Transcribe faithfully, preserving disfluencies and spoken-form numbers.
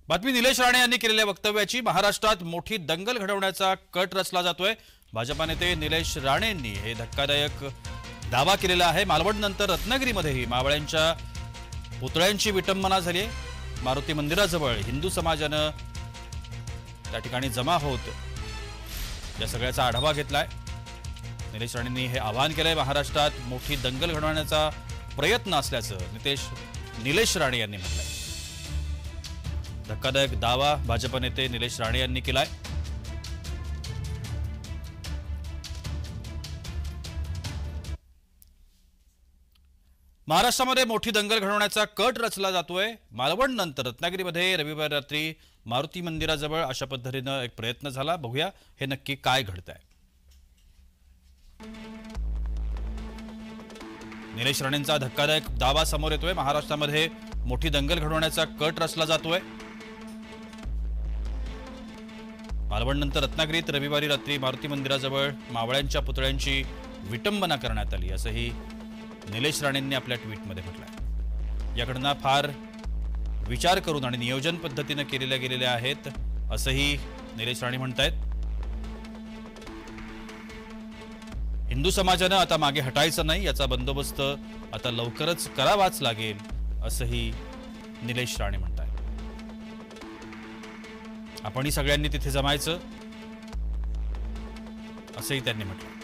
बातमी निलेश राणे यांनी केलेल्या वक्तव्याची। महाराष्ट्रात मोठी दंगल घडवण्याचा कट रचला जातोय। भाजपा नेते निलेश राणेंनी हे धक्कादायक दावा केलेला आहे। मालवण नंतर रत्नागिरीमध्येही मावळ्यांच्या पुतळ्यांची विटंबना झाली आहे। मारुती मंदिराजवळ हिंदू समाजाने त्या ठिकाणी जमा होत या सगळ्याचा आढावा घेतलाय। निलेश राणेंनी हे आवाहन केलंय। महाराष्ट्रात मोठी दंगल घडवण्याचा प्रयत्न असल्याचं नितेश निलेश राणे यांनी म्हटलंय। धक्कादायक दावा भाजप नेते निलेश राणे यांनी केलाय। महाराष्ट्रामध्ये मोठी दंगल घडवण्याचा कट रचला जातोय। मालवण नंतर रत्नागिरीमध्ये रविवार रात्री मारुती मंदिराजवळ अशा पद्धतीने एक प्रयत्न झाला। बघूया हे नक्की काय घडतंय। निलेश राणेंचा धक्कादायक दावा समोर येतोय। महाराष्ट्रामध्ये मोठी दंगल घडवण्याचा कट रचला जातोय। मालवण नंतर रत्नागिरीत रविवारी रात्री मारुती मंदिराजवळ मावळ्यांच्या पुतळ्यांची विटंबना करण्यात आली असंही निलेश राणेंनी आपल्या ट्विटमध्ये म्हटलंय। या घटना फार विचार करून आणि नियोजन पद्धतीने केलेल्या गेलेल्या आहेत असंही निलेश राणे म्हणतायत। हिंदू समाजाने आता मागे हटायचं नाही, याचा बंदोबस्त आता लवकरच करावाच लागेल असंही निलेश राणे म्हणतायत। आपणही सगळ्यांनी तिथे जमायचं असंही त्यांनी म्हटलं।